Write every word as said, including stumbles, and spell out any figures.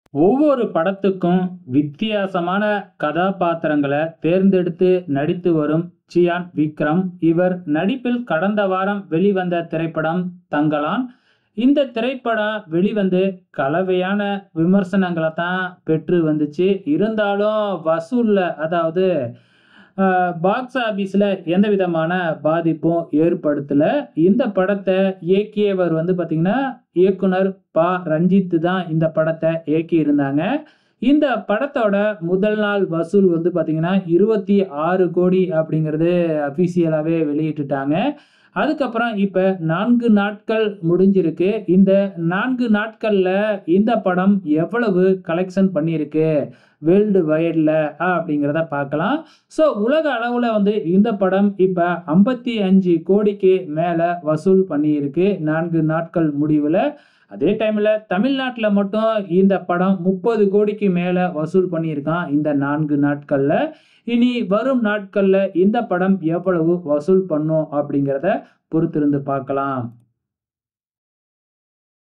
ஒவ்வொரு படத்துக்கும் வித்தியாசமான கதாபாத்திரங்களை தேர்ந்தெடுத்து நடித்து வரும் சியான் விக்ரம். இவர் நடிப்பில் கடந்த வாரம் வெளிவந்த திரைப்படம் தங்கலான். இந்த திரைப்படம் வெளிவந்து கலவையான விமர்சனங்களை தான் பெற்று வந்துச்சு. இருந்தாலும் வசூல்ல, அதாவது பாக்ஸ் ஆபீஸ்ல எந்த விதமான பாதிப்பும் ஏற்படுத்தல. இந்த படத்தை இயக்கியவர் வந்து பாத்தீங்கன்னா இயக்குனர் ப ரஞ்சித் தான் இந்த படத்தை இயக்கி இருந்தாங்க. இந்த படத்தோட முதல் நாள் வசூல் வந்து பாத்தீங்கன்னா இருபத்தி ஆறு கோடி அப்படிங்கிறது அபிஷியலாவே வெளியிட்டுட்டாங்க. அதுக்கப்புறம் இப்ப நான்கு நாட்கள் முடிஞ்சிருக்கு. இந்த நான்கு நாட்கள்ல இந்த படம் எவ்வளவு கலெக்ஷன் பண்ணியிருக்கு வேர்ல்டு வைட்ல அப்படிங்கிறத பார்க்கலாம். ஸோ உலக அளவுல வந்து இந்த படம் இப்ப ஐம்பத்தி அஞ்சு கோடிக்கு மேல வசூல் பண்ணியிருக்கு நான்கு நாட்கள் முடிவுல. அதே டைம்ல தமிழ்நாட்டுல மட்டும் இந்த படம் முப்பது கோடிக்கு மேல வசூல் பண்ணியிருக்கான் இந்த நான்கு நாட்கள்ல. இனி வரும் நாட்கள்ல இந்த படம் எவ்வளவு வசூல் பண்ணும் அப்படிங்கிறத பொறுத்திருந்து பார்க்கலாம்.